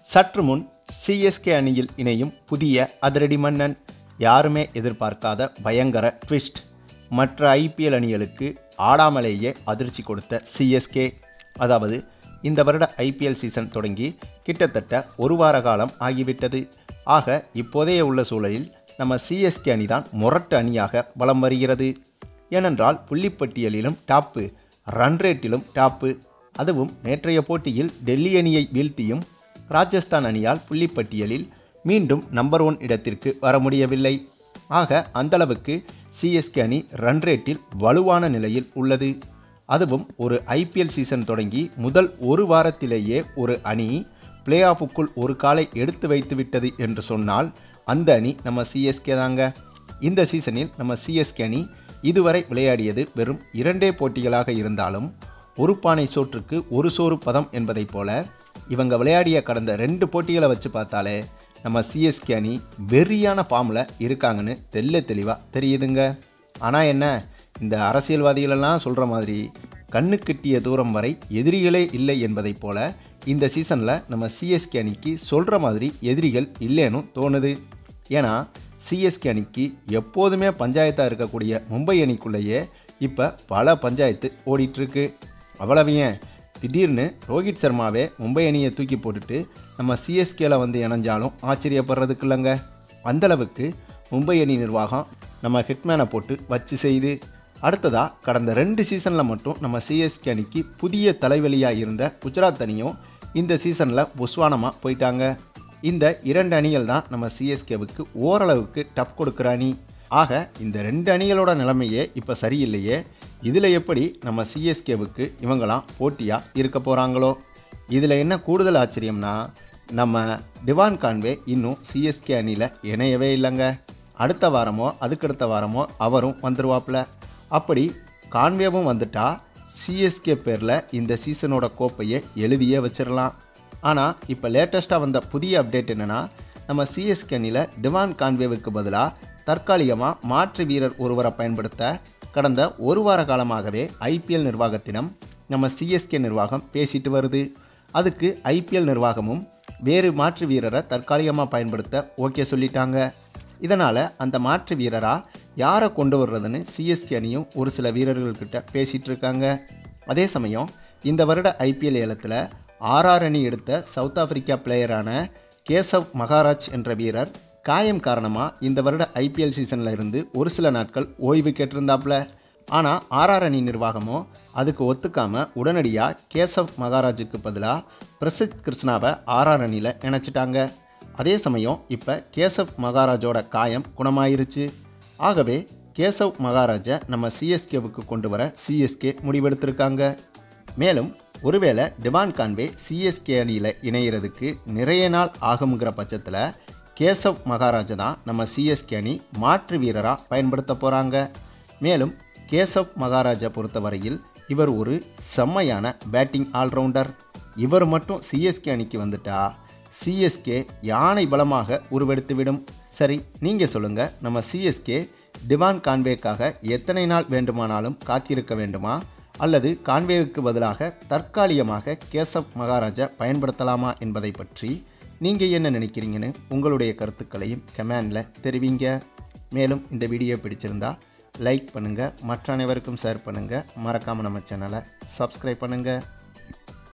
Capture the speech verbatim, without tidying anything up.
சற்று முன் சிஎஸ்கே அணியில் இணையும் புதிய அதிரடி மன்னன். யாருமே எதிர்பார்க்காத பயங்கர ட்விஸ்ட். மற்ற ஐபிஎல் அணிகளுக்கு ஆடாமலேயே அதிர்ச்சி கொடுத்த சிஎஸ்கே. அதாவது இந்த வருட ஐபிஎல் சீசன் தொடங்கி கிட்டத்தட்ட ஒரு வார காலம் ஆகிவிட்டது. ஆக இப்போதைய உள்ள சூழலில் நம்ம சிஎஸ்கே அணி தான் முரட்டு அணியாக வலம் வருகிறது. ஏனென்றால் புள்ளிப்பட்டியலிலும் டாப்பு, ரன் ரேட்டிலும் டாப்பு. அதுவும் நேற்றைய போட்டியில் டெல்லி அணியை வீழ்த்தியும் ராஜஸ்தான் அணியால் புள்ளிப்பட்டியலில் மீண்டும் நம்பர் ஒன் இடத்திற்கு வர முடியவில்லை. ஆக அந்தளவுக்கு சிஎஸ்கே அணி ரன் ரேட்டில் வலுவான நிலையில் உள்ளது. அதுவும் ஒரு ஐபிஎல் சீசன் தொடங்கி முதல் ஒரு வாரத்திலேயே ஒரு அணி பிளே ஆஃபுக்குள் ஒரு காலை எடுத்து வைத்து விட்டது என்று சொன்னால் அந்த அணி நம்ம சிஎஸ்கே தாங்க. இந்த சீசனில் நம்ம சிஎஸ்கே அணி இதுவரை விளையாடியது வெறும் இரண்டே போட்டிகளாக இருந்தாலும் ஒரு பானை சோற்றுக்கு ஒரு சோறு பதம் என்பதைப் போல இவங்க விளையாடிய கடந்த ரெண்டு போட்டிகளை வச்சு பார்த்தாலே நம்ம சிஎஸ்கே அணி வெறியான ஃபார்மில் இருக்காங்கன்னு தெல்ல தெளிவாக தெரியுதுங்க. ஆனால் என்ன, இந்த அரசியல்வாதிகளெல்லாம் சொல்கிற மாதிரி கண்ணு கட்டிய தூரம் வரை எதிரிகளே இல்லை என்பதைப் போல இந்த சீசனில் நம்ம சிஎஸ்கே அணிக்கு சொல்கிற மாதிரி எதிரிகள் இல்லைன்னு தோணுது. ஏன்னா சிஎஸ்கே அணிக்கு எப்போதுமே பஞ்சாயத்தாக இருக்கக்கூடிய மும்பை அணிக்குள்ளேயே இப்போ பல பஞ்சாயத்து ஓடிட்டுருக்கு. அவ்வளவு ஏன், திடீர்னு ரோஹித் சர்மாவே மும்பை அணியை தூக்கி போட்டுட்டு நம்ம சிஎஸ்கேல வந்து இணைஞ்சாலும் ஆச்சரியப்படுறதுக்கு இல்லைங்க. அந்தளவுக்கு மும்பை அணி நிர்வாகம் நம்ம ஹிட்மேனை போட்டு வச்சு செய்து. அடுத்ததாக கடந்த ரெண்டு சீசனில் மட்டும் நம்ம சிஎஸ்கே அணிக்கு புதிய தலைவலியாக இருந்த குஜராத் அணியும் இந்த சீசனில் புஸ்வானமாக போயிட்டாங்க. இந்த இரண்டு அணிகள் தான் நம்ம சிஎஸ்கேவுக்கு ஓரளவுக்கு டஃப் கொடுக்குற அணி. ஆக இந்த ரெண்டு அணிகளோட நிலைமையே இப்போ சரியில்லையே, இதில் எப்படி நம்ம சிஎஸ்கேவுக்கு இவங்களாம் போட்டியாக இருக்க போகிறாங்களோ. இதில் என்ன கூடுதல் ஆச்சரியம்னா, நம்ம டிவான் கான்வே இன்னும் சிஎஸ்கே அணியில் இணையவே இல்லைங்க. அடுத்த வாரமோ அதுக்கடுத்த வாரமோ அவரும் வந்துடுவாப்புல. அப்படி கான்வேவும் வந்துட்டா சிஎஸ்கே பேரில் இந்த சீசனோட கோப்பையை எழுதியே வச்சிடலாம். ஆனால் இப்போ லேட்டஸ்ட்டாக வந்த புதிய அப்டேட் என்னென்னா, நம்ம சிஎஸ்கே அணியில் டிவான் கான்வேவுக்கு பதிலாக தற்காலிகமாக மாற்று வீரர் ஒருவரை பயன்படுத்த கடந்த ஒரு வார காலமாகவே ஐபிஎல் நிர்வாகத்திடம் நம்ம சிஎஸ்கே நிர்வாகம் பேசிட்டு வருது. அதுக்கு ஐபிஎல் நிர்வாகமும் வேறு மாற்று வீரரை தற்காலிகமாக பயன்படுத்த ஓகே சொல்லிட்டாங்க. இதனால் அந்த மாற்று வீரராக யாரை கொண்டு வர்றதுன்னு சிஎஸ்கே அணியும் ஒரு சில வீரர்கள்கிட்ட பேசிகிட்டு இருக்காங்க. அதே சமயம் இந்த வருட ஐபிஎல் ஏலத்தில் ஆர்ஆர் அணி எடுத்த சவுத் ஆப்பிரிக்கா பிளேயரான கேசவ் மகாராஜ் என்ற வீரர் காயம் காரணமாக இந்த வருட ஐபிஎல் சீசனில் இருந்து ஒரு சில நாட்கள் ஓய்வு கேட்டிருந்தாப்புல. ஆனால் ஆர்ஆர் அணி நிர்வாகமோ அதுக்கு ஒத்துக்காமல் உடனடியாக கேசவ் மகாராஜுக்கு பதிலாக பிரசித் கிருஷ்ணாவை ஆர்ஆர் அணியில் இணைச்சிட்டாங்க. அதே சமயம் இப்போ கேசவ் மகாராஜோட காயம் குணமாயிருச்சு. ஆகவே கேசவ் மகாராஜை நம்ம சிஎஸ்கேவுக்கு கொண்டு வர சிஎஸ்கே முடிவெடுத்திருக்காங்க. மேலும் ஒருவேளை டிவான் கான்வே சிஎஸ்கே அணியில் இணைகிறதுக்கு நிறைய நாள் ஆகுங்கிற பட்சத்தில் கேசவ் மகாராஜ் தான் நம்ம சிஎஸ்கே அணி மாற்று வீரராக பயன்படுத்த போகிறாங்க. மேலும் கேசவ் மகாராஜை பொறுத்தவரையில் இவர் ஒரு செம்மையான பேட்டிங் ஆல்ரவுண்டர். இவர் மட்டும் சிஎஸ்கே அணிக்கு வந்துட்டா சிஎஸ்கே யானை பலமாக உருவெடுத்துவிடும். சரி, நீங்கள் சொல்லுங்கள், நம்ம சிஎஸ்கே டிவான் கான்வேக்காக எத்தனை நாள் வேண்டுமானாலும் காத்திருக்க வேண்டுமா, அல்லது கான்வேவுக்கு பதிலாக தற்காலிகமாக கேசவ் மகாராஜை பயன்படுத்தலாமா என்பதை பற்றி நீங்கள் என்ன நினைக்கிறீங்கன்னு உங்களுடைய கருத்துக்களையும் கமெண்டில் தெரிவிங்க. மேலும் இந்த வீடியோ பிடிச்சிருந்தா லைக் பண்ணுங்கள், மற்ற அனைவருக்கும் ஷேர் பண்ணுங்கள், மறக்காமல் நம்ம சேனலை சப்ஸ்கிரைப் பண்ணுங்கள்.